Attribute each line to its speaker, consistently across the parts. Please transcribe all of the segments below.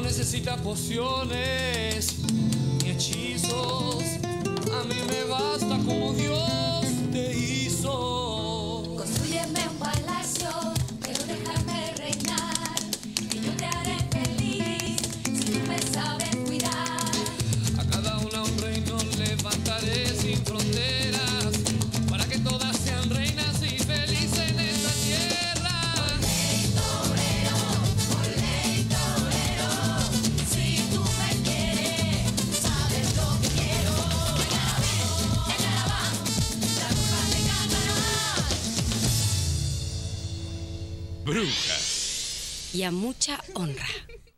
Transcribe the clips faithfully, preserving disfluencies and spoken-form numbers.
Speaker 1: necesita pociones ni hechizos. A mí me basta como Dios te hizo.
Speaker 2: Construyeme un palacio, quiero dejarme reinar, y yo te haré feliz si tú me sabes cuidar.
Speaker 1: A cada una un reino levantaré sin fronteras, para que todas sean reinas y felices en esta tierra.
Speaker 2: Olé, torero, olé, torero, si tú me quieres, sabes lo que quiero. En Arabá, la culpa te cantará.
Speaker 3: Bruja.
Speaker 4: Y a mucha honra.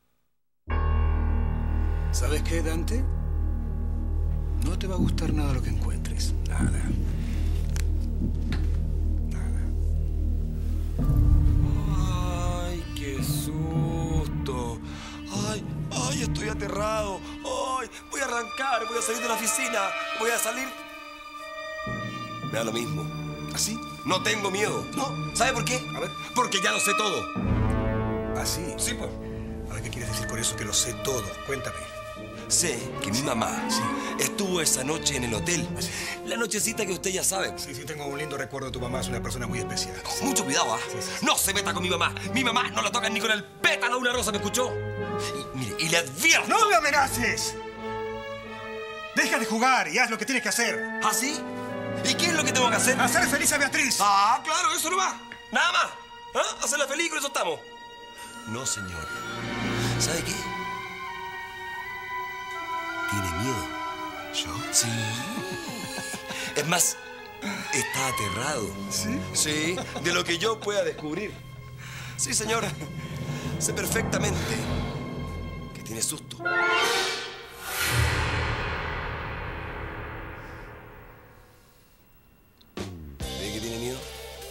Speaker 5: ¿Sabes qué, Dante? No te va a gustar nada lo que encuentres. Nada. Nada.
Speaker 6: ¡Ay, qué susto! ¡Ay, ay, estoy aterrado! ¡Ay, voy a arrancar! Voy a salir de la oficina. Voy a salir... Me da lo mismo.
Speaker 5: ¿Así?
Speaker 6: No tengo miedo.
Speaker 5: No.
Speaker 6: ¿Sabe por qué?
Speaker 5: A ver.
Speaker 6: Porque ya lo sé todo.
Speaker 5: ¿Así?
Speaker 6: Sí, pues.
Speaker 5: Ahora, ¿qué quieres decir con eso? Que lo sé todo. Cuéntame.
Speaker 6: Sé que mi mamá
Speaker 5: Sí.
Speaker 6: estuvo esa noche en el hotel.
Speaker 5: Sí.
Speaker 6: La nochecita que usted ya sabe.
Speaker 5: Sí, sí, tengo un lindo recuerdo de tu mamá. Es una persona muy especial.
Speaker 6: Mucho cuidado, ¿ah?
Speaker 5: Sí, sí, sí.
Speaker 6: No se meta con mi mamá. Mi mamá no la tocan ni con el pétalo de una rosa, ¿me escuchó? Y, mire, y le advierto.
Speaker 5: ¡No me amenaces! Deja de jugar y haz lo que tienes que hacer.
Speaker 6: ¿Ah, sí? ¿Y qué es lo que tengo que hacer?
Speaker 5: ¡Hacer feliz a Beatriz!
Speaker 6: Ah, claro, eso no va. Nada más. ¿Ah? Hacerla feliz, con eso estamos. No, señor. ¿Sabe qué? ¿Tiene miedo?
Speaker 5: ¿Yo?
Speaker 6: Sí. Es más, está aterrado.
Speaker 5: ¿Sí?
Speaker 6: Sí, de lo que yo pueda descubrir. Sí, señor. Sé perfectamente que tiene susto. ¿Ve que tiene miedo?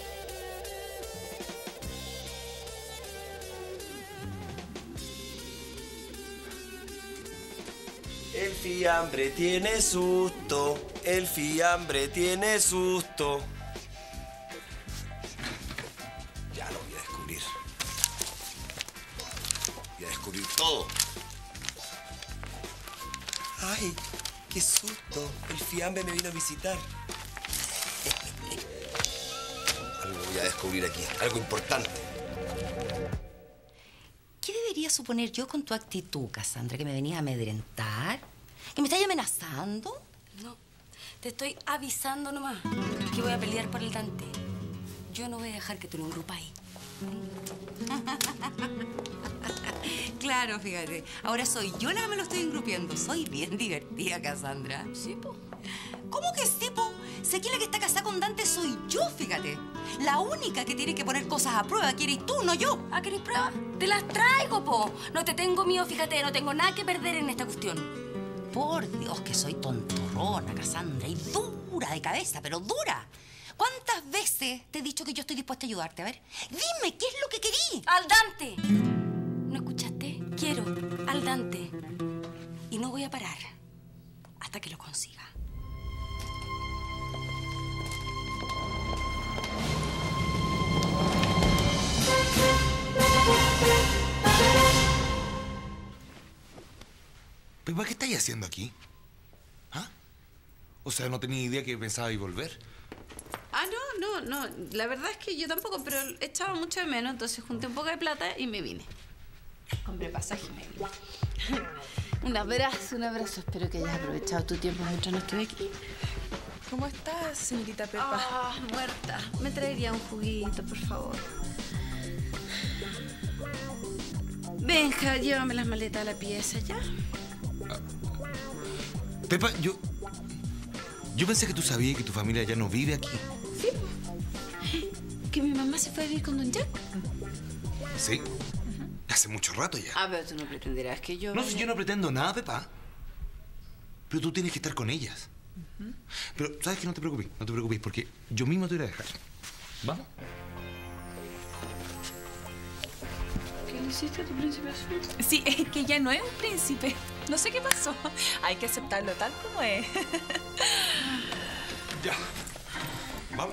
Speaker 6: El fiambre tiene susto, el fiambre tiene susto. Ya lo voy a descubrir. Voy a descubrir todo. Ay, qué susto. El fiambre me vino a visitar. Algo voy a descubrir aquí, algo importante.
Speaker 4: ¿Qué debería suponer yo con tu actitud, Cassandra? ¿Que me venías a amedrentar? ¿Que me estás amenazando?
Speaker 7: No, te estoy avisando nomás que voy a pelear por el Dante. Yo no voy a dejar que tú lo engrupáis.
Speaker 4: Claro, fíjate. Ahora soy yo la que me lo estoy engrupiendo. Soy bien divertida, Cassandra.
Speaker 7: Sí, po.
Speaker 4: ¿Cómo que sí, po? Si aquí la que está casada con Dante soy yo, fíjate. La única que tiene que poner cosas a prueba que eres tú, no yo.
Speaker 7: ¿Ah, querés pruebas? Te las traigo, po. No te tengo miedo, fíjate. No tengo nada que perder en esta cuestión.
Speaker 4: Por Dios, que soy tontorrona, Cassandra, y dura de cabeza, pero dura. ¿Cuántas veces te he dicho que yo estoy dispuesta a ayudarte? A ver, dime, ¿qué es lo que querí?
Speaker 7: ¡Al Dante! ¿No escuchaste? Quiero al Dante. Y no voy a parar hasta que lo consiga.
Speaker 3: Pepa, ¿qué estáis haciendo aquí? ¿Ah? O sea, no tenía idea que pensabais volver.
Speaker 8: Ah, no, no, no. La verdad es que yo tampoco, pero echaba mucho de menos, entonces junté un poco de plata y me vine. Compré pasaje y me vine. Un abrazo, un abrazo. Espero que hayas aprovechado tu tiempo mientras no estuve aquí.
Speaker 9: ¿Cómo estás, señorita Pepa?
Speaker 8: Ah, muerta. Me traería un juguito, por favor. Benja, llévame las maletas a la pieza, ¿ya?
Speaker 3: Pepa, yo... Yo pensé que tú sabías que tu familia ya no vive aquí.
Speaker 8: Sí. ¿Que mi mamá se fue a vivir con don Jack?
Speaker 3: Sí. Hace mucho rato ya.
Speaker 8: Ah, pero tú no pretenderás que yo...
Speaker 3: No, si yo no pretendo nada, Pepa. Pero tú tienes que estar con ellas. Uh-huh. Pero, ¿sabes qué? No te preocupes, no te preocupes, porque yo mismo te voy a dejar. ¿Vamos?
Speaker 8: ¿Qué le hiciste a tu príncipe azul?
Speaker 9: Sí, es que ya no es un príncipe. No sé qué pasó. Hay que aceptarlo tal como es.
Speaker 6: Ya. Vamos.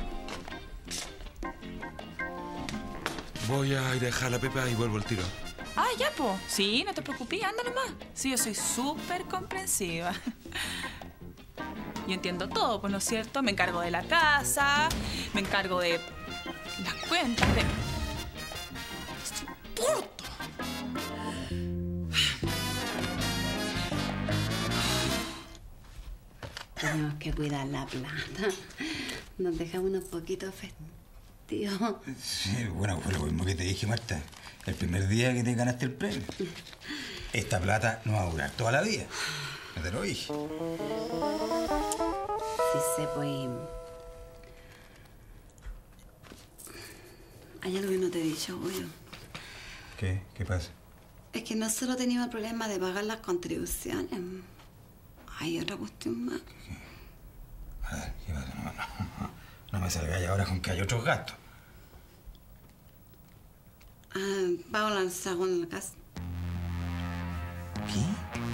Speaker 3: Voy a ir a dejar a la Pepa y vuelvo al tiro.
Speaker 9: Ah, ya, po. Sí, no te preocupes, anda nomás. Sí, yo soy súper comprensiva. Yo entiendo todo, pues, ¿no es cierto? Me encargo de la casa, me encargo de las cuentas, de... ¡Soporto!
Speaker 8: Tenemos que cuidar la plata. Nos dejamos unos poquitos festivos.
Speaker 5: Sí, bueno, fue lo mismo que te dije, Marta. El primer día que te ganaste el premio. Esta plata no va a durar toda la vida. No te lo dije.
Speaker 8: Sí sé, pues... Hay algo que no te he dicho, Goyo.
Speaker 5: ¿Qué? ¿Qué pasa?
Speaker 8: Es que no solo teníamos el problema de pagar las contribuciones. Hay otra cuestión más.
Speaker 5: A ver, ¿qué pasa? No, no, no me salgáis ahora con que hay otros gastos.
Speaker 8: Ah, pago la segunda casa.
Speaker 5: ¿Qué?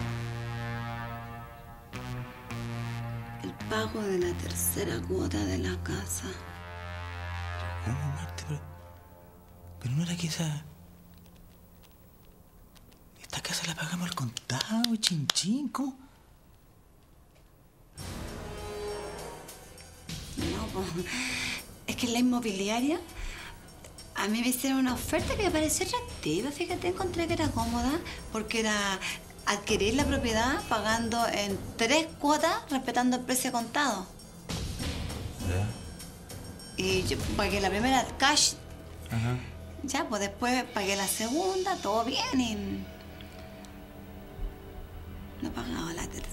Speaker 8: El pago de la tercera cuota de la casa.
Speaker 5: ¿Cómo, Marta? Pero, pero no era que esa... Esta casa la pagamos al contado, chin chin. ¿Cómo?
Speaker 8: No, pues... Es que en la inmobiliaria... A mí me hicieron una oferta que me pareció atractiva. Fíjate, encontré que era cómoda porque era adquirir la propiedad pagando en tres cuotas, respetando el precio contado.
Speaker 5: ¿Ya?
Speaker 8: Y yo pagué la primera cash.
Speaker 5: Ajá.
Speaker 8: Ya, pues después pagué la segunda, todo bien y... No pagaba la tercera.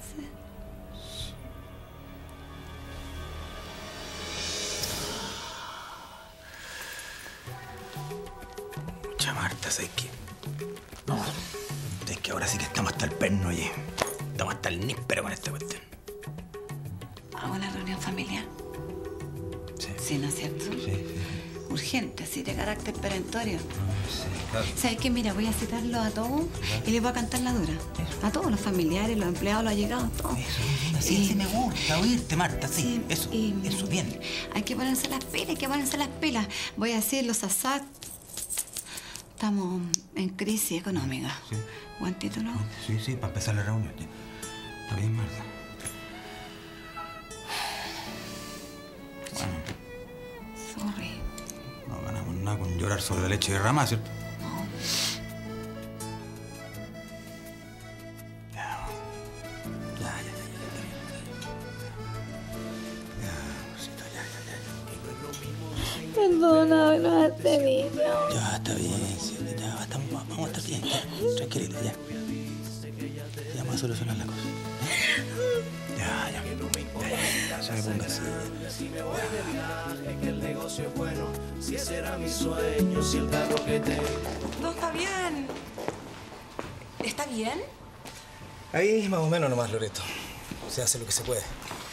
Speaker 5: Mucha Marta, ¿sabes qué? No, es que ahora sí que estamos hasta el perno, oye. Estamos hasta el níspero con esta cuestión.
Speaker 8: ¿Hago una reunión familiar?
Speaker 5: Sí.
Speaker 8: Sí, ¿no es cierto?
Speaker 5: Sí, sí, sí.
Speaker 8: Urgente, así de carácter perentorio.
Speaker 5: Sí, claro.
Speaker 8: ¿Sabes qué? Mira, voy a citarlos a todos y les voy a cantar la dura. A todos, los familiares, los empleados, los allegados, todos.
Speaker 5: Eso, bien, así, sí me gusta oírte, Marta, sí.
Speaker 8: Sí,
Speaker 5: Eso,
Speaker 8: y-
Speaker 5: eso, bien.
Speaker 8: Hay que ponerse las pilas, hay que ponerse las pilas. Voy a decir, los asad. Estamos en crisis económica.
Speaker 5: Sí.
Speaker 8: Buen título.
Speaker 5: Sí, sí, para empezar la reunión. Ya. Está bien, Marta. Bueno,
Speaker 8: Sorry.
Speaker 5: no ganamos nada con llorar sobre la leche derramada, ¿cierto? Ya, ya, ya, ya, ya, está bien, está bien. Ya, amorcito, ya, ya, ya.
Speaker 10: Perdona, no has tenido.
Speaker 5: Ya, está bien, sí, ya, estamos, vamos a estar bien, ya, tranquilito, ya. Ya vamos a solucionar la cosa. Ya, ya, ya, ya, ya, se me ponga así.
Speaker 10: No está bien. ¿Está bien?
Speaker 5: Ahí más o menos nomás, Loreto. Se hace lo que se puede.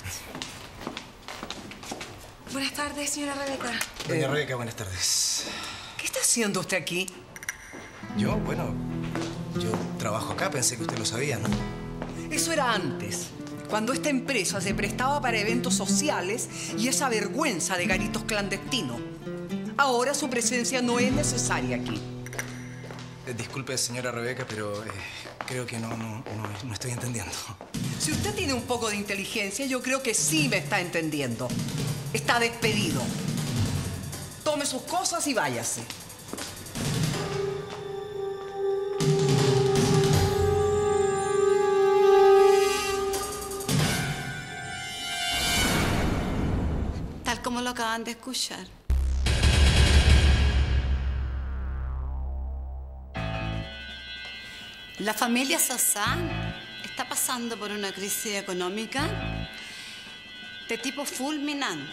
Speaker 10: Buenas tardes, señora Rebeca.
Speaker 5: Doña Rebeca, buenas tardes.
Speaker 10: ¿Qué está haciendo usted aquí?
Speaker 5: Yo, bueno, yo trabajo acá, pensé que usted lo sabía, ¿no?
Speaker 10: Eso era antes, cuando esta empresa se prestaba para eventos sociales y esa vergüenza de garitos clandestinos. Ahora su presencia no es necesaria aquí.
Speaker 5: Eh, disculpe, señora Rebeca, pero eh, creo que no, no, no, no estoy entendiendo.
Speaker 10: Si usted tiene un poco de inteligencia, yo creo que sí me está entendiendo. Está despedido. Tome sus cosas y váyase.
Speaker 8: Tal como lo acaban de escuchar. La familia Sosa está pasando por una crisis económica de tipo fulminante.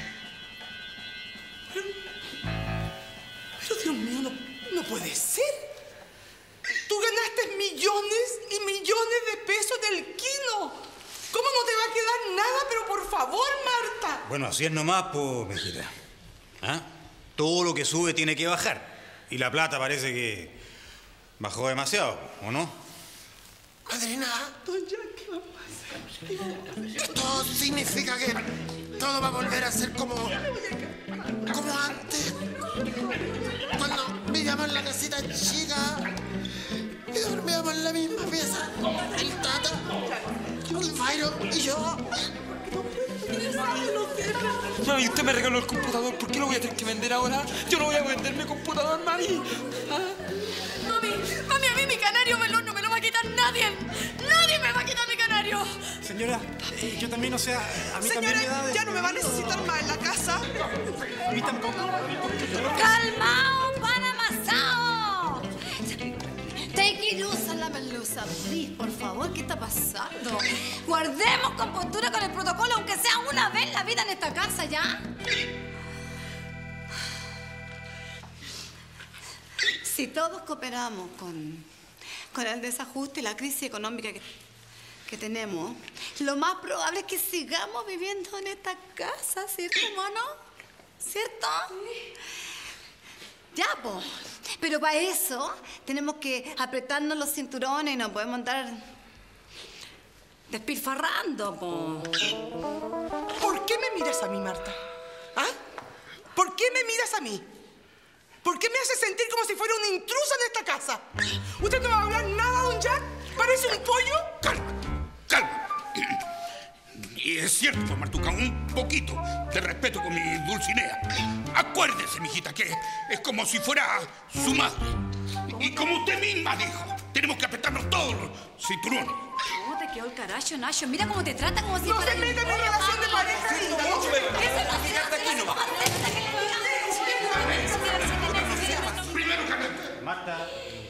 Speaker 10: Pero Dios mío, no, no puede ser. Tú ganaste millones y millones de pesos del kilo. ¿Cómo no te va a quedar nada? Pero por favor, Marta.
Speaker 5: Bueno, así es nomás, pues, mijita. ¿Ah? Todo lo que sube tiene que bajar. Y la plata parece que bajó demasiado, ¿o no?
Speaker 11: Madrina,
Speaker 10: Doña, ¿qué va a pasar?
Speaker 11: esto significa que todo va a volver a ser como... como antes. Cuando vivíamos en la casita chica en la misma pieza. El Tata, el Byron y yo.
Speaker 6: Mami, usted me regaló el computador. ¿Por qué lo voy a tener que vender ahora? Yo no voy a vender mi computador, mami. ¿Ah?
Speaker 7: Mami, mami, a mí mi canario melón no me lo va a quitar nadie. Nadie me va a quitar mi canario.
Speaker 5: Señora, eh, yo también, o sea, a mí también me da...
Speaker 10: Señora,
Speaker 5: de-
Speaker 10: ya no me va a necesitar más en la casa.
Speaker 5: A mí tampoco.
Speaker 7: ¡Calmao, pan amasado! Take it loose, la melusa, please, por favor, ¿qué está pasando? Guardemos compostura con el protocolo, aunque sea una vez en la vida en esta casa, ¿ya? Si todos cooperamos con, con el desajuste y la crisis económica que, que tenemos, lo más probable es que sigamos viviendo en esta casa, ¿cierto, mono? ¿Cierto? Ya, pues. Pero para eso tenemos que apretarnos los cinturones y no podemos andar despilfarrando, po.
Speaker 10: ¿Por qué me miras a mí, Marta? ¿Ah? ¿Por qué me miras a mí? ¿Por qué me hace sentir como si fuera una intrusa en esta casa? ¿Usted no va a hablar nada, don Jack? ¿Parece un pollo?
Speaker 11: Calma, calma. Y es cierto, Martuca, un poquito de respeto con mi Dulcinea. Acuérdese, mijita, que es como si fuera su madre. Y como usted misma dijo, tenemos que apretarnos todos los cinturones.
Speaker 7: ¿Cómo te quedó el carajo, Nacho? Mira cómo te trata, como si
Speaker 10: No
Speaker 7: fuera...
Speaker 10: se meta en mi relación de pareja, linda. No se meta.
Speaker 7: Eso no se hace,
Speaker 6: aquí nomás.
Speaker 11: Primero, Carmen.
Speaker 5: Marta.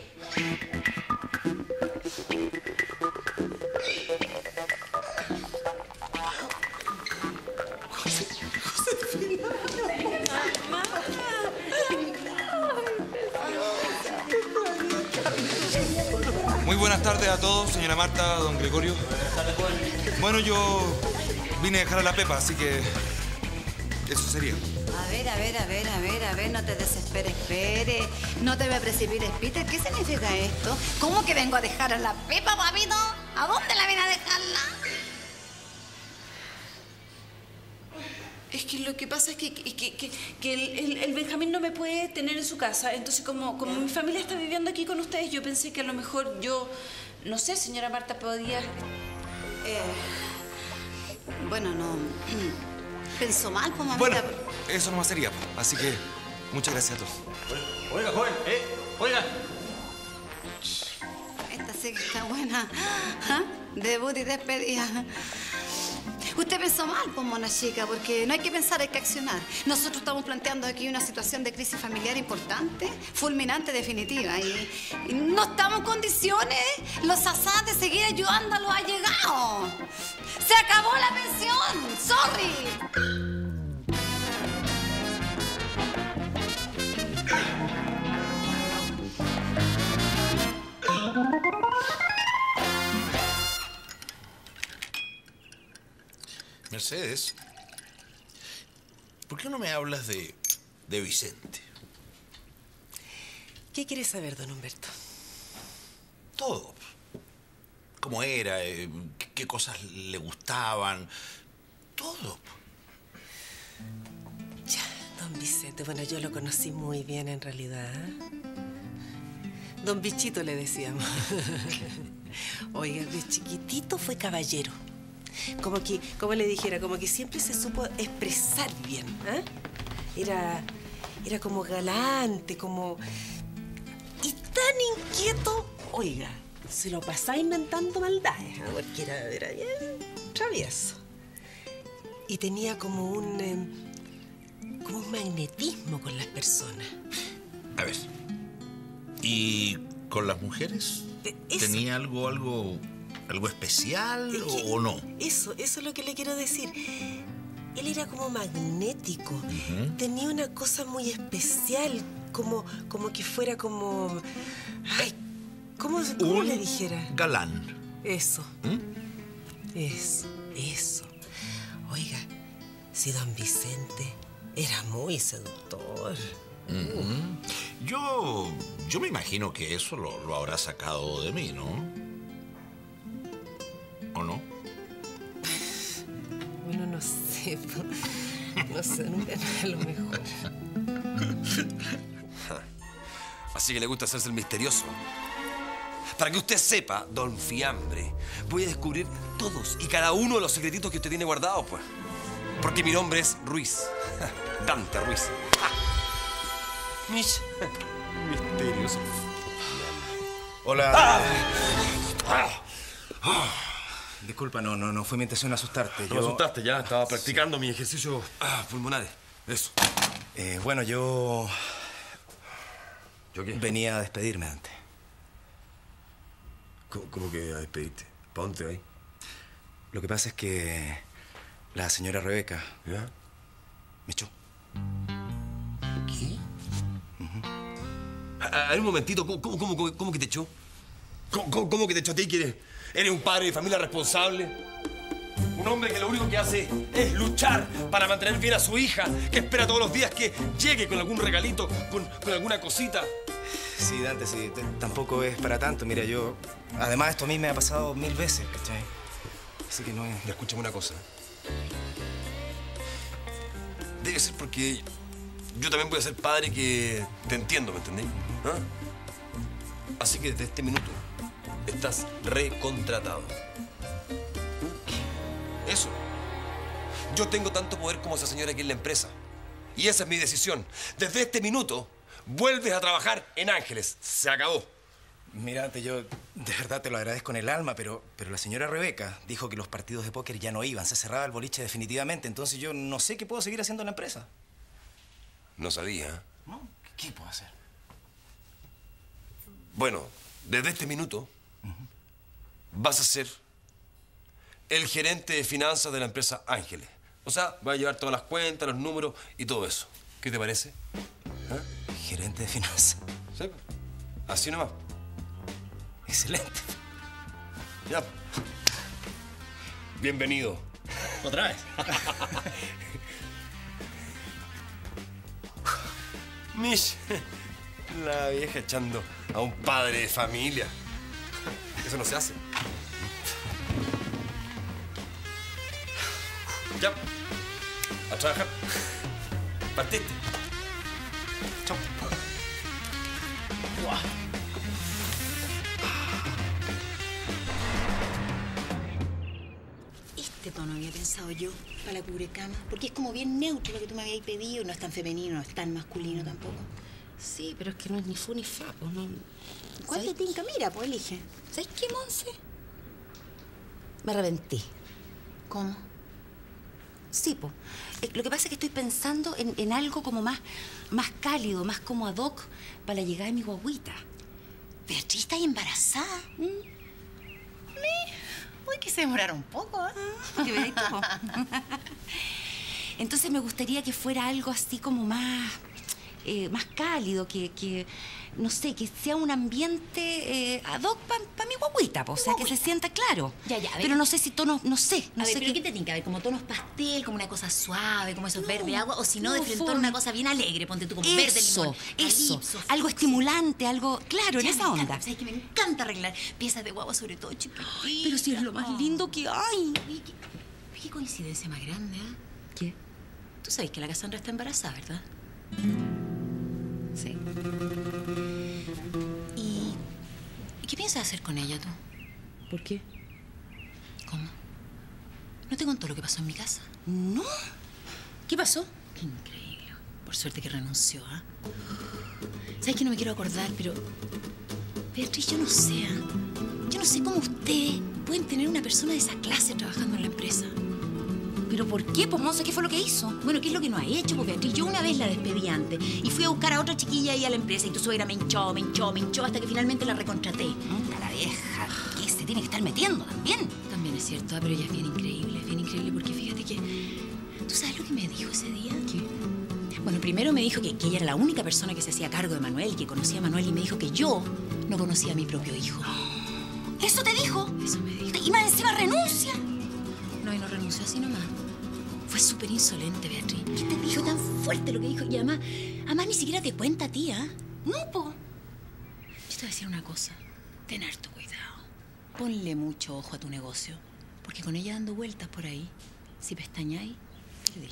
Speaker 3: Muy buenas tardes a todos, señora Marta, don Gregorio. Bueno, yo vine a dejar a la Pepa, así que eso sería.
Speaker 7: A ver, a ver, a ver, a ver, a ver, no te desesperes, espere. No te me precipites, Peter. ¿Qué significa esto? ¿Cómo que vengo a dejar a la Pepa, papito? ¿A dónde la vine a dejarla?
Speaker 8: Es que lo que pasa es que, que, que, que el, el, el Benjamín no me puede tener en su casa. Entonces, como, como mi familia está viviendo aquí con ustedes, yo pensé que a lo mejor yo, no sé, señora Marta, podía...
Speaker 7: Eh, bueno, no... Pensó mal, pues, mamita.
Speaker 3: Bueno, eso nomás sería, así que muchas gracias a todos.
Speaker 5: Oiga, joven, ¿eh? Oiga.
Speaker 7: Esta sí que está buena. ¿Ah? Debut y despedida. Usted pensó mal, pues, mona chica, porque no hay que pensar, hay que accionar. Nosotros estamos planteando aquí una situación de crisis familiar importante, fulminante, definitiva, y, y no estamos en condiciones, los asás, de seguir ayudando a los allegados. ¡Se acabó la pensión! ¡Sorry!
Speaker 11: Mercedes, ¿por qué no me hablas de, de Vicente?
Speaker 12: ¿Qué quiere saber, don Humberto?
Speaker 11: Todo. ¿Cómo era? Eh, ¿Qué, qué cosas le gustaban? Todo.
Speaker 12: Ya, don Vicente, bueno, yo lo conocí muy bien en realidad. Don Bichito le decíamos. Oiga, de chiquitito fue caballero. Como que, como le dijera, como que siempre se supo expresar bien, ¿eh? Era, era como galante, como... Y tan inquieto, oiga, se lo pasaba inventando maldades, ¿eh? Porque era, era bien travieso. Y tenía como un... Eh, como un magnetismo con las personas.
Speaker 11: A ver, ¿y con las mujeres?
Speaker 12: Eso.
Speaker 11: ¿Tenía algo, algo, algo especial
Speaker 12: Es
Speaker 11: o,
Speaker 12: que
Speaker 11: o no?
Speaker 12: Eso, eso es lo que le quiero decir. Él era como magnético.
Speaker 11: Ujú.
Speaker 12: Tenía una cosa muy especial, como, como que fuera como... Ay, ¿cómo, cómo
Speaker 11: Un
Speaker 12: le dijera?
Speaker 11: galán.
Speaker 12: Eso.
Speaker 11: ¿Mm?
Speaker 12: Eso, eso. Oiga, si don Vicente era muy seductor.
Speaker 11: Ujú. Yo, yo me imagino que eso lo, lo habrá sacado de mí, ¿no? ¿O no?
Speaker 12: Bueno, no sé. No sé, nunca a lo mejor.
Speaker 6: Así que le gusta hacerse el misterioso. Para que usted sepa, don Fiambre, voy a descubrir todos y cada uno de los secretitos que usted tiene guardados, pues. Porque mi nombre es Ruiz. Dante Ruiz. Mish. Misterioso.
Speaker 5: Hola.
Speaker 6: Ah.
Speaker 5: Ah. Ah. Disculpa, no, no, no fue mi intención asustarte.
Speaker 6: Te
Speaker 5: Yo...
Speaker 6: asustaste ya, estaba practicando mis ejercicios ah, pulmonares. Eso.
Speaker 5: Eh, bueno, yo...
Speaker 6: ¿Yo qué?
Speaker 5: Venía a despedirme, Dante.
Speaker 6: ¿Cómo, cómo que a despedirte? ¿Para dónde vas?
Speaker 5: Lo que pasa es que la señora Rebeca...
Speaker 6: ¿Ya?
Speaker 5: Me echó.
Speaker 6: ¿Qué? Uh-huh. a, a ver, un momentito, ¿cómo, cómo, cómo, cómo que te echó? ¿Cómo, cómo, cómo que te echó a ti? ¿Quieres? ¿Eres un padre de familia responsable? Un hombre que lo único que hace es luchar para mantener bien a su hija, que espera todos los días que llegue con algún regalito, con, con alguna cosita.
Speaker 5: Sí, Dante, sí, tampoco es para tanto. Mira, yo... Además, esto a mí me ha pasado mil veces, ¿cachai? Así que no es...
Speaker 6: Ya, escúchame una cosa. Debe ser porque yo también voy a ser padre que te entiendo, ¿me entendés? ¿Ah? Así que desde este minuto estás recontratado. Eso. Yo tengo tanto poder como esa señora aquí en la empresa. Y esa es mi decisión. Desde este minuto, vuelves a trabajar en Ángeles. Se acabó.
Speaker 5: Mira, Dante, yo de verdad te lo agradezco en el alma, pero, pero la señora Rebeca dijo que los partidos de póker ya no iban. Se cerraba el boliche definitivamente. Entonces yo no sé qué puedo seguir haciendo en la empresa.
Speaker 6: No sabía.
Speaker 5: ¿No? ¿Qué puedo hacer?
Speaker 6: Bueno, desde este minuto, uh-huh, vas a ser el gerente de finanzas de la empresa Ángeles. O sea, va a llevar todas las cuentas, los números y todo eso. ¿Qué te parece? ¿Eh?
Speaker 5: Gerente de finanzas.
Speaker 6: Sí, así nomás.
Speaker 5: Excelente.
Speaker 6: Ya. Bienvenido.
Speaker 5: ¿Otra vez?
Speaker 6: Mish, la vieja echando a un padre de familia. Eso no se hace. Ya. A trabajar. Partiste.
Speaker 5: Chao.
Speaker 6: Wow.
Speaker 4: Este tono había pensado yo para la cubrecama, porque es como bien neutro lo que tú me habías pedido. No es tan femenino, no es tan masculino tampoco.
Speaker 13: Sí, pero es que no es ni fu ni fa, pues no...
Speaker 4: ¿Cuál te tinca? Mira, pues elige.
Speaker 13: ¿Sabes qué, Monse? Me arrepentí.
Speaker 4: ¿Cómo?
Speaker 13: Sí, pues. Lo que pasa es que estoy pensando en, en algo como más, más cálido, más como ad hoc para la llegada de mi guaguita.
Speaker 4: Beatriz, ¿estás embarazada? ¿Mm? Uy, que se demorara un poco, ¿eh?
Speaker 13: ¿Qué ves tú? Entonces me gustaría que fuera algo así como más... Eh, más cálido, que, que, no sé, que sea un ambiente eh, ad hoc para pa mi guaguita, po, o sea, que se sienta claro.
Speaker 4: Ya, ya, a ver.
Speaker 13: Pero no sé si tonos, no sé, no
Speaker 4: a
Speaker 13: sé
Speaker 4: ver, ¿pero qué te tinca? A ver, como tonos pastel, como una cosa suave, como esos no, verde agua, o si no, no de frente una cosa bien alegre, ponte tú como
Speaker 13: eso,
Speaker 4: verde limón.
Speaker 13: Eso,
Speaker 4: Calipso,
Speaker 13: algo estimulante, algo, claro,
Speaker 4: ya,
Speaker 13: en esa onda.
Speaker 4: Encanta, sabes que me encanta arreglar piezas de guagua, sobre todo chiquititas.
Speaker 13: Pero si es lo más lindo que hay.
Speaker 4: Oye, ¿qué, qué coincidencia más grande, ¿eh?
Speaker 13: ¿Qué?
Speaker 4: Tú sabes que la Cassandra está embarazada, ¿verdad?
Speaker 13: Sí.
Speaker 4: ¿Y qué piensas hacer con ella tú?
Speaker 13: ¿Por qué?
Speaker 4: ¿Cómo? ¿No te contó lo que pasó en mi casa?
Speaker 13: No. ¿Qué pasó?
Speaker 4: Qué increíble. Por suerte que renunció, ¿ah? ¿eh? ¿Sabes que no me quiero acordar? Pero... Beatriz, yo no sé, ¿eh? Yo no sé cómo usted pueden tener una persona de esa clase trabajando en la empresa.
Speaker 13: ¿Pero por qué? Pues, Monse, ¿qué fue lo que hizo?
Speaker 4: Bueno, ¿qué es lo que no ha hecho, pues, Beatriz? Yo una vez la despedí antes y fui a buscar a otra chiquilla ahí a la empresa y tu suegra me hinchó, me hinchó, me hinchó hasta que finalmente la recontraté.
Speaker 13: Anda, la vieja. ¿Qué se tiene que estar metiendo también?
Speaker 4: También es cierto, ¿eh? Pero ella es bien increíble, es bien increíble porque fíjate que... ¿Tú sabes lo que me dijo ese día?
Speaker 13: ¿Qué?
Speaker 4: Bueno, primero me dijo que, que ella era la única persona que se hacía cargo de Manuel, que conocía a Manuel, y me dijo que yo no conocía a mi propio hijo.
Speaker 13: ¿Eso te dijo?
Speaker 4: Eso me dijo.
Speaker 13: ¿Y más encima renuncia?
Speaker 4: No, y no renunció así nomás. Fue súper insolente, Beatriz. ¿Qué te dijo? Tan fuerte lo que dijo. Y además, además ni siquiera te cuenta a ti, ¿ah? ¿eh?
Speaker 13: No, po.
Speaker 4: Yo te voy a decir una cosa. Ten harto cuidado. Ponle mucho ojo a tu negocio. Porque con ella dando vueltas por ahí, si pestañáis, perdí.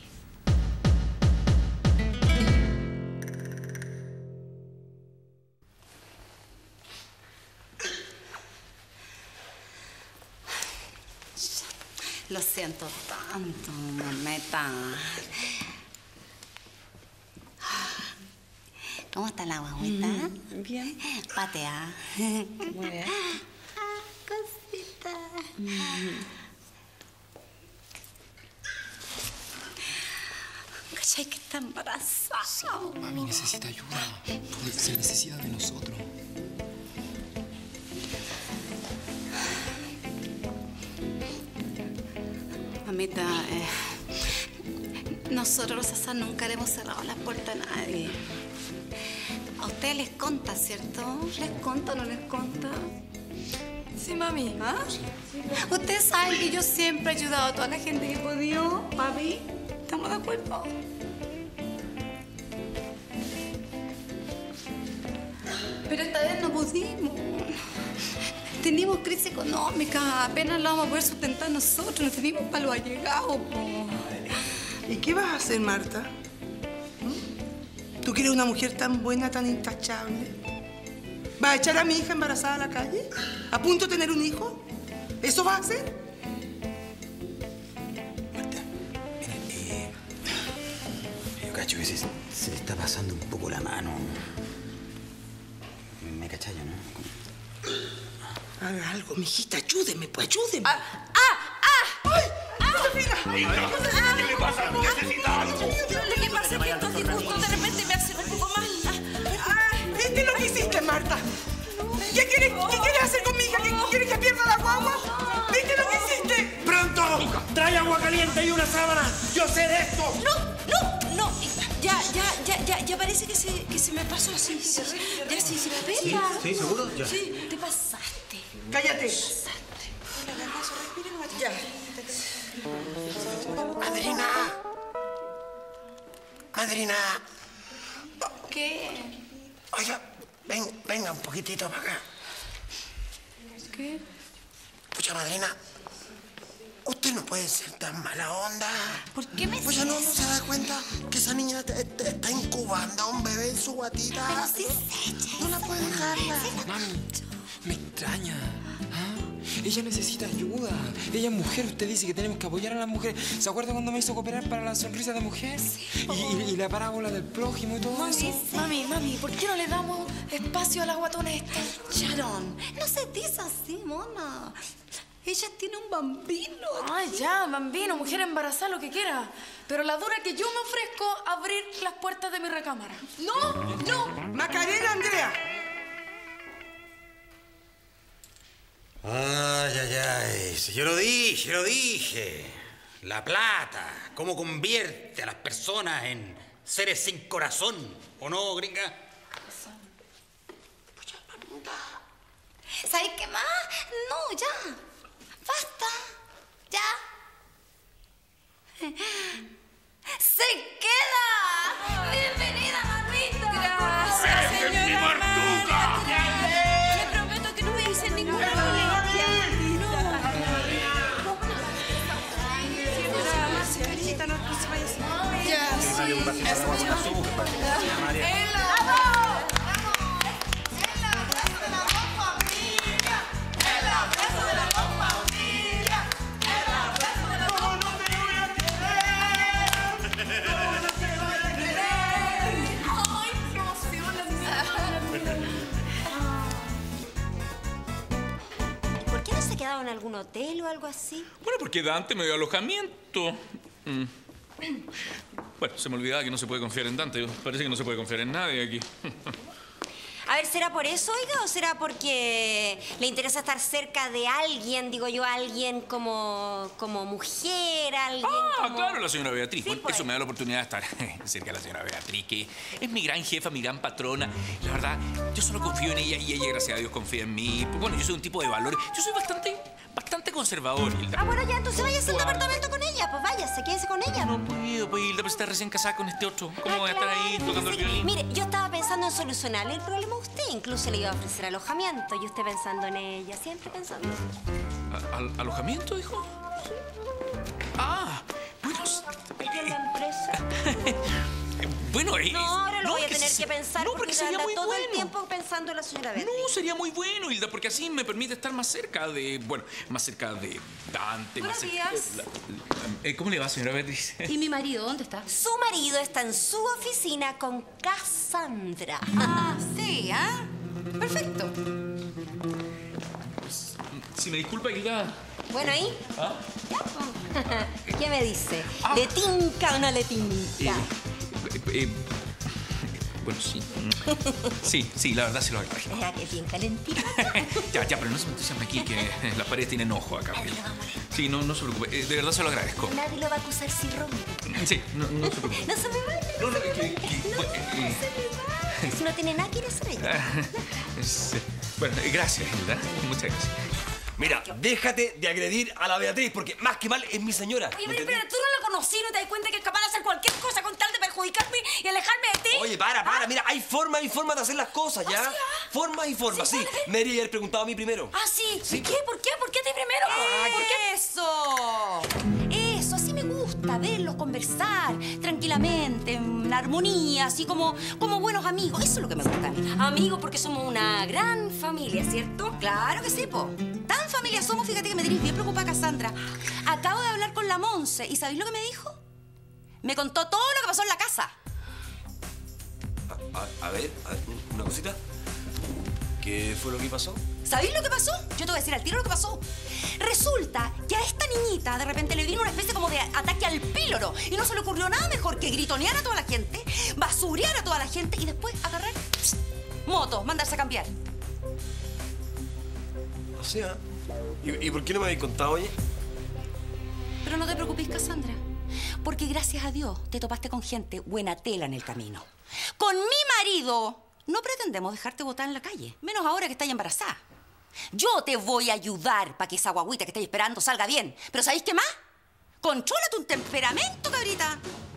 Speaker 7: Lo siento tanto, mameta. ¿Cómo está la guaguita?
Speaker 8: Mm, bien.
Speaker 7: Patea.
Speaker 8: Muy bien.
Speaker 7: Cosita.
Speaker 8: Mm.
Speaker 7: ¿Cachai que está embarazada?
Speaker 14: Sí, mami necesita ayuda. Se necesita de nosotros.
Speaker 7: Mamita, eh, nosotros los Sasá nunca le hemos cerrado las puertas a nadie. A ustedes les conta, ¿cierto? ¿Les conta o no les conta?
Speaker 8: Sí, mami.
Speaker 7: ¿Ah? Ustedes saben que yo siempre he ayudado a toda la gente que he podido, papi. ¿Estamos de acuerdo? Pero esta vez no pudimos. Teníamos crisis económica, apenas la vamos a poder sustentar nosotros, nos teníamos para los allegados.
Speaker 10: ¿Y qué vas a hacer, Marta? ¿Mm? ¿Tú quieres una mujer tan buena, tan intachable? ¿Vas a echar a mi hija embarazada a la calle? ¿A punto de tener un hijo? ¿Eso vas a hacer?
Speaker 5: Marta, mira, eh, yo cacho que se, se le está pasando un poco la mano. ¿Me cachai, no?
Speaker 10: Haga algo, mijita, ayúdeme, pues, ayúdeme.
Speaker 8: ¡Ah! ¡Ah! ¡Ah!
Speaker 10: ¡Ay! ¡Josefina!
Speaker 11: ¿Qué le pasa? ¿Necesita algo?
Speaker 8: Lo que pasa es que estos disgustos de repente me hacen un poco mal.
Speaker 10: ¿Viste lo que hiciste, Marta? ¿Qué quieres, ¿Qué quieres hacer con mi hija? ¿Qué quieres que pierda la guagua? ¿Viste lo que hiciste?
Speaker 15: ¡Pronto! ¡Trae agua caliente y una sábana! ¡Yo sé de esto!
Speaker 8: No, no, no. Ya, ya, ya, ya, ya parece que se, que se me pasó así. Ya sí, se me pega.
Speaker 15: Sí, ¿seguro? Ya.
Speaker 8: Sí, te pasaste.
Speaker 10: Cállate.
Speaker 8: Ya.
Speaker 15: ¡Madrina! ¡Madrina!
Speaker 7: ¿Qué?
Speaker 15: Oiga, ven, venga un poquitito para acá.
Speaker 7: ¿Qué?
Speaker 15: Pucha, madrina, usted no puede ser tan mala onda.
Speaker 7: ¿Por qué me
Speaker 15: Pues ya no, no se da cuenta que esa niña te- te- está incubando a un bebé en su guatita.
Speaker 7: Pero sí sé,
Speaker 15: No la puede dejarla.
Speaker 14: Mami, me extraña. ¿Ah? Ella necesita ayuda. Ella es mujer. Usted dice que tenemos que apoyar a las mujeres. ¿Se acuerda cuando me hizo cooperar para la sonrisa de mujer? Sí. Y, y- y la parábola del prójimo y todo eso.
Speaker 8: Mami, mami, ¿por qué no le damos espacio a la guatona esta?
Speaker 7: Sharon, no se dice así, mona. Ella tiene un bambino.
Speaker 8: Ah, ya, bambino, mujer embarazada, lo que quiera. Pero la dura que yo me ofrezco a abrir las puertas de mi recámara.
Speaker 10: No, no. Macarena, Andrea.
Speaker 16: Ay, ay, ay. Si yo lo dije, lo dije. La plata, cómo convierte a las personas en seres sin corazón. ¿O no, gringa?
Speaker 7: ¿Sabes qué más? No, ya. Basta. Ya. ¡Se queda! ¡Bienvenida, mamita!
Speaker 8: Gracias,
Speaker 11: ¡Ese es mi Martuca!
Speaker 8: Le prometo que no voy a hacer ninguna molestia.
Speaker 10: Señorita, no, no se vaya así.
Speaker 13: ¿Por qué no se quedaba en algún hotel o algo así?
Speaker 17: Bueno, porque Dante me dio alojamiento. Mm. Bueno, se me olvidaba que no se puede confiar en Dante. Parece que no se puede confiar en nadie aquí.
Speaker 13: A ver, ¿será por eso, oiga, o será porque le interesa estar cerca de alguien, digo yo, alguien como, como mujer, alguien
Speaker 17: Ah,
Speaker 13: como...
Speaker 17: claro, la señora Beatriz.
Speaker 13: Sí,
Speaker 17: Bueno,
Speaker 13: pues.
Speaker 17: eso me da la oportunidad de estar cerca de la señora Beatriz, que es mi gran jefa, mi gran patrona. La verdad, yo solo confío en ella y ella, gracias a Dios, confía en mí. Bueno, yo soy un tipo de valores. Yo soy bastante, bastante conservador, Hilda.
Speaker 13: Ah, bueno, ya, entonces váyase al departamento con ella, pues váyase, quédese con ella.
Speaker 17: No puedo, pues Hilda, pero está recién casada con este otro. ¿Cómo voy a estar ahí tocando el violín?
Speaker 13: Mire, yo estaba pensando en solucionarle el problema a usted, incluso le iba a ofrecer alojamiento y usted pensando en ella, siempre pensando.
Speaker 17: ¿A- al- ¿Alojamiento, dijo? Ah, bueno...
Speaker 13: ¿Y en la empresa?
Speaker 17: Bueno, eh,
Speaker 13: No, ahora lo
Speaker 17: no,
Speaker 13: voy a
Speaker 17: que
Speaker 13: tener
Speaker 17: se-
Speaker 13: que pensar
Speaker 17: no,
Speaker 13: porque,
Speaker 17: porque sería
Speaker 13: anda
Speaker 17: muy
Speaker 13: todo
Speaker 17: bueno.
Speaker 13: el tiempo pensando en la señora Beatriz.
Speaker 17: No, sería muy bueno, Hilda, porque así me permite estar más cerca de, bueno, más cerca de Dante.
Speaker 13: Buenos
Speaker 17: más cerca-
Speaker 13: días.
Speaker 17: la- la- eh, ¿Cómo le va, señora Beatriz?
Speaker 13: ¿Y mi marido dónde está? Su marido está en su oficina con Cassandra.
Speaker 4: Ah, sí, ¿ah? Perfecto.
Speaker 17: Si me disculpa, Hilda.
Speaker 13: Bueno, ¿ahí?
Speaker 17: ¿Ah?
Speaker 13: ¿Qué me dice? ¿Le tinca o no le tinca?
Speaker 17: Eh, eh, bueno, sí. Sí, sí, la verdad se lo agradezco.
Speaker 13: Ah, qué bien calentito.
Speaker 17: Ya, ya, pero no se me entusiasme aquí, que las paredes tienen ojo acá. Sí, no, no se preocupe. Eh, de verdad se lo agradezco.
Speaker 13: Nadie lo va a acusar si rompe.
Speaker 17: Sí, no, no se preocupe.
Speaker 13: No se me vaya.
Speaker 17: No, no, que, que, bueno, eh,
Speaker 13: Si no tiene nada que ir a hacer ella.
Speaker 17: ah, es, eh, bueno, eh, gracias, Hilda. Muchas gracias.
Speaker 6: Mira, déjate de agredir a la Beatriz, porque más que mal es mi señora.
Speaker 4: Oye,
Speaker 6: ¿me
Speaker 4: pero,
Speaker 6: entendí?
Speaker 4: pero tú no la conocí, ¿no te das cuenta que es capaz de hacer cualquier cosa con tal de perjudicarme y alejarme de ti?
Speaker 6: Oye, para, para, mira, hay formas y formas de hacer las cosas, ¿ya?
Speaker 4: ¿Ah, sí, ah?
Speaker 6: Formas y formas,
Speaker 4: Sí,
Speaker 6: sí.
Speaker 4: ¿cuál es?
Speaker 6: Me debería haber preguntado a mí primero.
Speaker 4: Ah, sí.
Speaker 6: Sí.
Speaker 4: ¿Por qué? ¿Por qué? ¿Por qué a ti primero?
Speaker 6: Ay,
Speaker 4: ¿Por qué?
Speaker 13: Eso, eso, así me gusta, verlos conversar tranquilamente, en armonía, así como, como buenos amigos. Eso es lo que me gusta a mí.
Speaker 4: Amigos, porque somos una gran familia, ¿cierto?
Speaker 13: Claro que sí, po. Tan familia somos, fíjate que me tenéis bien preocupada, Cassandra. Acabo de hablar con la Monse y ¿sabéis lo que me dijo? Me contó todo lo que pasó en la casa.
Speaker 6: A, a- a ver, a ver, una cosita. ¿Qué fue lo que pasó?
Speaker 13: ¿Sabéis lo que pasó? Yo te voy a decir al tiro lo que pasó. Resulta que a esta niñita de repente le vino una especie como de ataque al píloro y no se le ocurrió nada mejor que gritonear a toda la gente, basurear a toda la gente y después agarrar pss, moto, mandarse a cambiar.
Speaker 6: O sea, ¿y, y por qué no me habéis contado, oye?
Speaker 13: Pero no te preocupes, Cassandra, porque gracias a Dios te topaste con gente buena tela en el camino. Con mi marido no pretendemos dejarte botar en la calle, menos ahora que estás embarazada. Yo te voy a ayudar para que esa guagüita que estáis esperando salga bien. Pero ¿sabéis qué más? Controla tu temperamento, cabrita.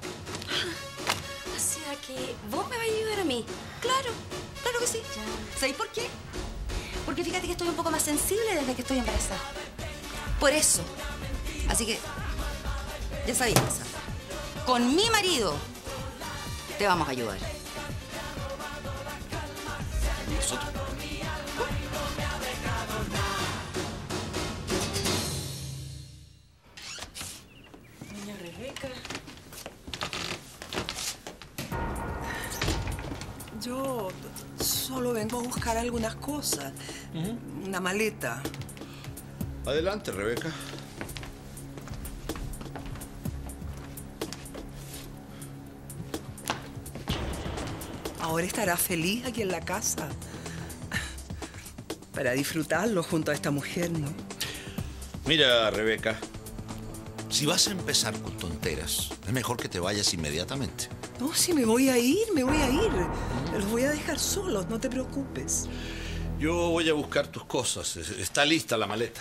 Speaker 4: O sea que vos me vas a ayudar a mí.
Speaker 13: Claro, claro que sí. ¿Sabéis por qué? Porque fíjate que estoy un poco más sensible desde que estoy embarazada. Por eso. Así que, ya sabéis, Cassandra. Con mi marido te vamos a ayudar.
Speaker 6: Nosotros.
Speaker 12: Doña Rebeca.
Speaker 10: Yo solo vengo a buscar algunas cosas. Una maleta.
Speaker 18: Adelante, Rebeca.
Speaker 10: Ahora estará feliz aquí en la casa. Para disfrutarlo junto a esta mujer, ¿no?
Speaker 18: Mira, Rebeca, si vas a empezar con tonteras, es mejor que te vayas inmediatamente.
Speaker 10: No, si me voy a ir, me voy a ir. Los voy a dejar solos, no te preocupes.
Speaker 18: Yo voy a buscar tus cosas. Es- Está lista la maleta.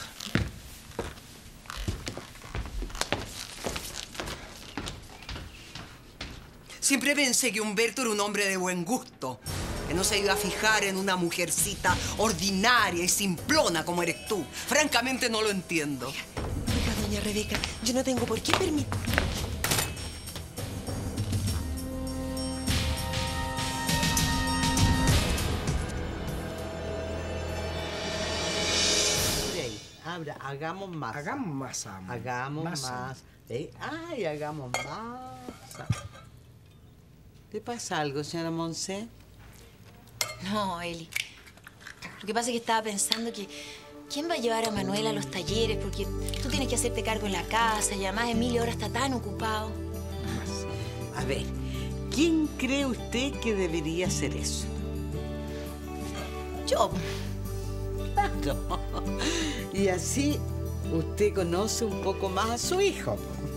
Speaker 10: Siempre pensé que Humberto era un hombre de buen gusto, que no se iba a fijar en una mujercita ordinaria y simplona como eres tú. Francamente no lo entiendo.
Speaker 12: Oiga, doña Rebeca, yo no tengo por qué permitir.
Speaker 19: Abra, hagamos más.
Speaker 20: Hagamos masa. amor.
Speaker 19: Hagamos
Speaker 20: Masa.
Speaker 19: más. ¿Eh? Ay, hagamos masa. ¿Te pasa algo, señora Monse?
Speaker 4: No, Eli. Lo que pasa es que estaba pensando que ¿quién va a llevar a Manuel a los talleres? Porque tú tienes que hacerte cargo en la casa y además Emilio ahora está tan ocupado.
Speaker 19: A ver, ¿quién cree usted que debería hacer eso?
Speaker 4: Yo.
Speaker 19: Claro. Y así usted conoce un poco más a su hijo.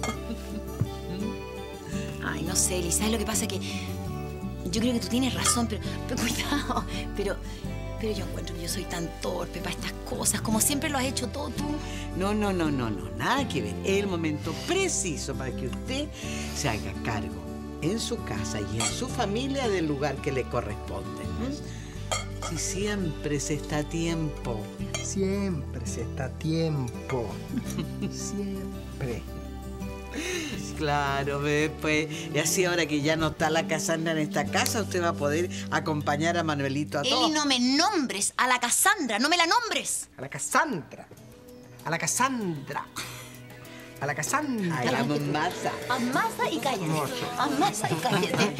Speaker 4: Ay, no sé, Eli. ¿Sabes lo que pasa? Que yo creo que tú tienes razón, pero, pero cuidado. Pero, pero yo encuentro que yo soy tan torpe para estas cosas, como siempre lo has hecho todo tú.
Speaker 19: No, no, no, no, no, nada que ver. Es el momento preciso para que usted se haga cargo en su casa y en su familia del lugar que le corresponde. ¿Mm? Si siempre se está a tiempo.
Speaker 20: Siempre se está a tiempo. Siempre.
Speaker 19: Claro, ve, pues. Y así ahora que ya no está la Cassandra en esta casa, usted va a poder acompañar a Manuelito a todo.
Speaker 4: Eli, no me nombres a la Cassandra, no me la nombres.
Speaker 10: A la Cassandra. A la Cassandra. A la Cassandra.
Speaker 19: Ay, vamos, masa.
Speaker 4: Amasa y cállate. Amasa y cállate.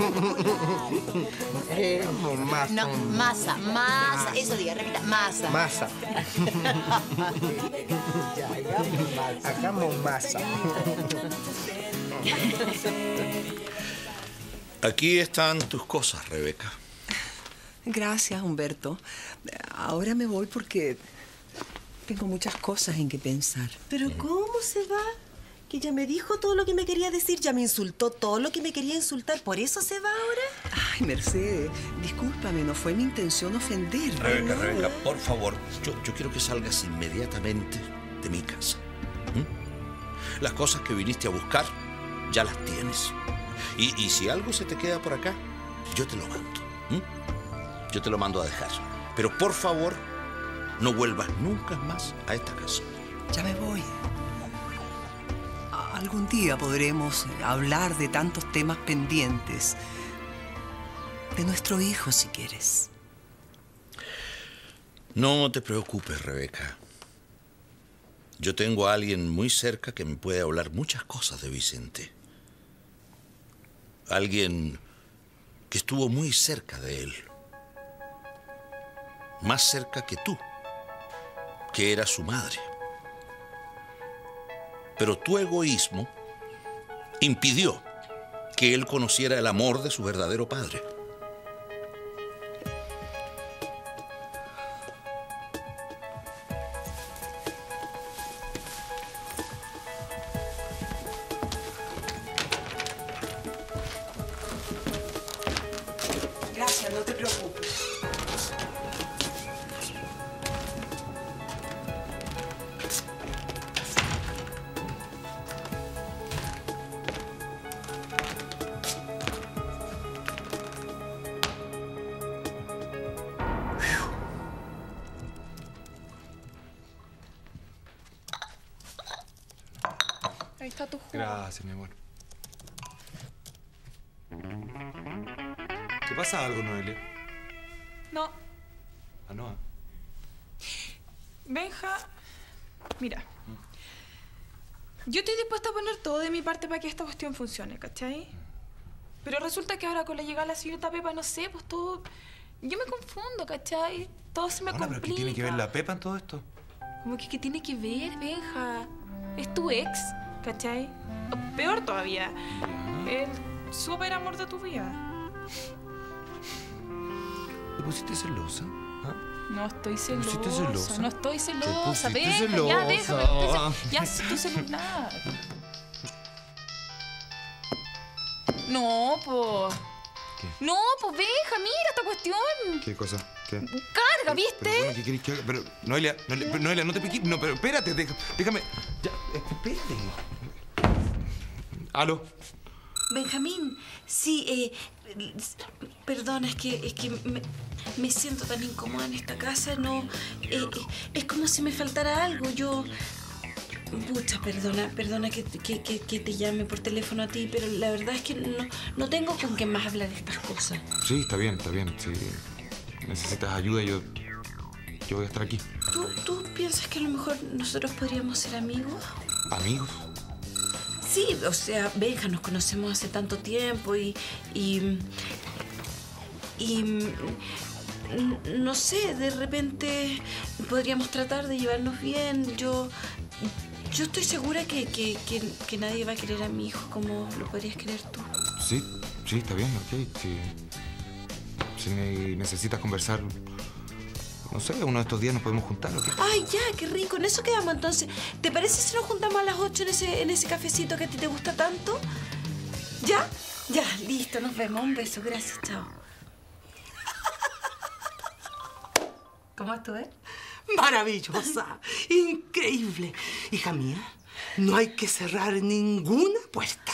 Speaker 10: Eh, masa.
Speaker 4: No, masa, masa. Eso diga, repita, masa.
Speaker 10: Masa. Hagamos masa.
Speaker 18: Aquí están tus cosas, Rebeca.
Speaker 12: Gracias, Humberto. Ahora me voy porque tengo muchas cosas en que pensar.
Speaker 20: ¿Pero cómo se va? Que ya me dijo todo lo que me quería decir, ya me insultó todo lo que me quería insultar. ¿Por eso se va ahora?
Speaker 12: Ay, Mercedes, discúlpame, no fue mi intención ofender.
Speaker 18: Rebeca, Rebeca, por favor, yo, yo quiero que salgas inmediatamente de mi casa. ¿Mm? Las cosas que viniste a buscar, ya las tienes. Y, y si algo se te queda por acá, yo te lo mando. ¿Mm? Yo te lo mando a dejar. Pero por favor, no vuelvas nunca más a esta casa.
Speaker 12: Ya me voy. Algún día podremos hablar de tantos temas pendientes. De nuestro hijo, si quieres.
Speaker 18: No te preocupes, Rebeca. Yo tengo a alguien muy cerca que me puede hablar muchas cosas de Vicente. Alguien que estuvo muy cerca de él. Más cerca que tú, que era su madre. Pero tu egoísmo impidió que él conociera el amor de su verdadero padre.
Speaker 12: Gracias, no te preocupes.
Speaker 9: Ahí está tu jugo.
Speaker 3: Gracias, mi amor. ¿Te pasa algo, Noelia?
Speaker 9: No,
Speaker 3: Ah, no.
Speaker 9: Benja, mira. Yo estoy dispuesta a poner todo de mi parte para que esta cuestión funcione, ¿cachai? Pero resulta que ahora con la llegada de la señorita Pepa, no sé, pues todo... Yo me confundo, ¿cachai? Todo se me
Speaker 3: Ahora, ¿pero
Speaker 9: complica.
Speaker 3: qué tiene que ver la Pepa en todo esto?
Speaker 9: Como que, ¿qué tiene que ver, Benja? Es tu ex, ¿cachai? O peor todavía, el súper amor de tu vida.
Speaker 3: ¿Te pusiste celosa? ¿Ah?
Speaker 9: No estoy
Speaker 3: ¿Te
Speaker 9: celosa.
Speaker 3: pusiste celosa?
Speaker 9: No estoy
Speaker 3: ¿Te
Speaker 9: celosa.
Speaker 3: pusiste
Speaker 9: Benja,
Speaker 3: celosa?
Speaker 9: ya déjame. estoy ce- Ya estoy celular. No, po.
Speaker 3: ¿Qué?
Speaker 9: No, pues Benja, mira esta cuestión.
Speaker 3: ¿Qué cosa? ¿Qué?
Speaker 9: Carga, ¿viste?
Speaker 3: Pero bueno, ¿qué querés que haga? Pero, Noelia, Noelia, pero, Noelia, no te piques. No, pero espérate, deja- déjame. Ya, espérate. ¿Aló?
Speaker 20: Benjamín, sí, eh, perdona, es que, es que me, me siento tan incómoda en esta casa, no, eh, eh, es como si me faltara algo, yo, pucha, perdona, perdona que, que, que, que te llame por teléfono a ti, pero la verdad es que no, no tengo con quién más hablar de estas cosas.
Speaker 3: Sí, está bien, está bien. Si necesitas ayuda, yo. Yo voy a estar aquí.
Speaker 20: ¿Tú, tú piensas que a lo mejor nosotros podríamos ser amigos?
Speaker 3: ¿Amigos?
Speaker 20: Sí, o sea, Benja, nos conocemos hace tanto tiempo y... y... y mm, no sé, de repente podríamos tratar de llevarnos bien. Yo... yo estoy segura que, que, que, que nadie va a querer a mi hijo como lo podrías querer tú.
Speaker 3: Sí, sí, está bien, ok. Si, si ne- necesitas conversar, no sé, uno de estos días nos podemos juntar, ¿ok?
Speaker 20: Ay, ya, qué rico. En eso quedamos entonces. ¿Te parece si nos juntamos a las ocho en ese, en ese cafecito que a ti te gusta tanto? ¿Ya? Ya, listo, nos vemos. Un beso, gracias, chao. ¿Cómo estuve?
Speaker 10: Maravillosa, increíble. Hija mía, no hay que cerrar ninguna puerta.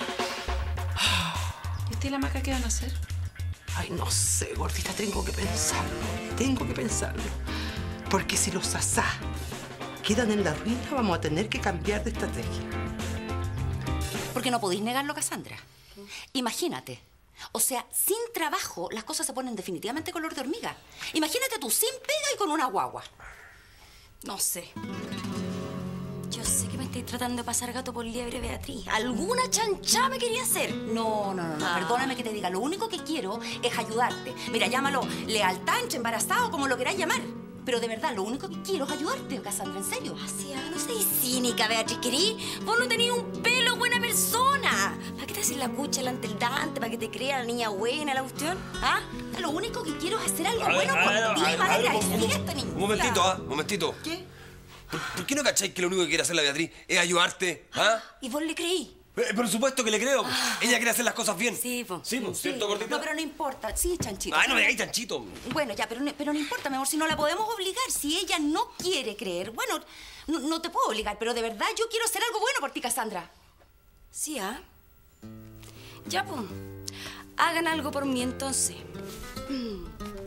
Speaker 20: ¿Y usted y la Maca qué van a hacer?
Speaker 10: Ay, no sé, gordita, tengo que pensarlo. Tengo que pensarlo. Porque si los asá quedan en la ruina, vamos a tener que cambiar de estrategia.
Speaker 13: Porque no podéis negarlo, Cassandra. Imagínate. O sea, sin trabajo, las cosas se ponen definitivamente color de hormiga. Imagínate tú, sin pega y con una guagua. No sé.
Speaker 2: Yo sé que me estoy tratando de pasar gato por liebre, Beatriz. ¿Alguna chanchá me quería hacer?
Speaker 13: No, no, no, no.
Speaker 2: Ah.
Speaker 13: Perdóname que te diga. Lo único que quiero es ayudarte. Mira, llámalo lealtad, entre embarazado, como lo queráis llamar. Pero de verdad, lo único que quiero es ayudarte, Cassandra, en serio.
Speaker 2: Así, ah, no seas cínica, Beatriz, querí. Vos no tenés un pelo buena persona. ¿Para qué te haces la cucha delante del Dante? ¿Para que te crea la niña buena, la cuestión? ¿Ah?
Speaker 13: Lo único que quiero es hacer algo
Speaker 6: A ver,
Speaker 13: bueno
Speaker 6: a ver,
Speaker 13: por ti,
Speaker 6: a ver,
Speaker 13: madre.
Speaker 6: a ver, un- un-
Speaker 13: esta niña.
Speaker 6: Un momentito, ¿ah? Un momentito.
Speaker 13: ¿Qué?
Speaker 6: ¿Por, por qué no cacháis que lo único que quiere hacer la Beatriz es ayudarte? ¿Ah?
Speaker 2: ¿Y vos le creí?
Speaker 6: Eh, por supuesto que le creo. pues. Ella quiere hacer las cosas bien.
Speaker 2: Sí, po.
Speaker 6: Sí, pues, ¿cierto, gordita?
Speaker 13: No, pero no importa. Sí, chanchito.
Speaker 6: Ay, no me digáis chanchito.
Speaker 13: Bueno, ya, pero no, pero no importa, mi amor, si no la podemos obligar. Si ella no quiere creer, bueno, no, no te puedo obligar, pero de verdad yo quiero hacer algo bueno por ti, Cassandra.
Speaker 2: Sí, ¿ah? Ya, pues. Hagan algo por mí, entonces. Mm.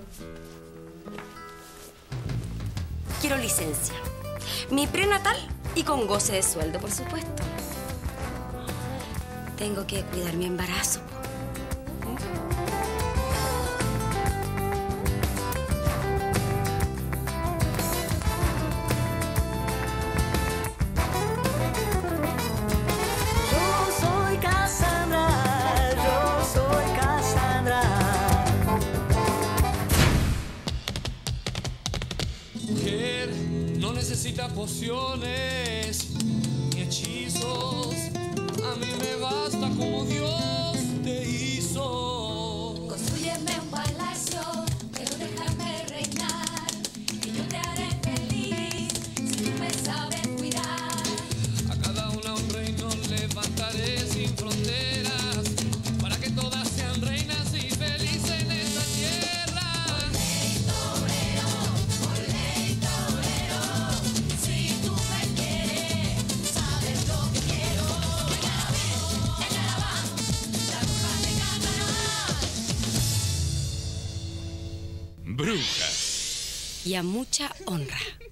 Speaker 2: Quiero licencia. Mi prenatal y con goce de sueldo, por supuesto. Tengo que cuidar mi embarazo.
Speaker 21: Yo soy Cassandra, yo soy Cassandra.
Speaker 1: Mujer no necesita pociones ni hechizos. A mí me basta como Dios te hizo.
Speaker 2: Construyeme un palacio, pero déjame reinar. Y yo te haré feliz si tú me sabes cuidar.
Speaker 1: A cada una un reino levantaré sin fronteras para que todas sean reinas y felices en esta tierra.
Speaker 2: Olé, torero, si tú me quieres, sabes lo que quiero. En la van, la rumba te cantará.
Speaker 17: Brujas.
Speaker 2: Y a mucha honra.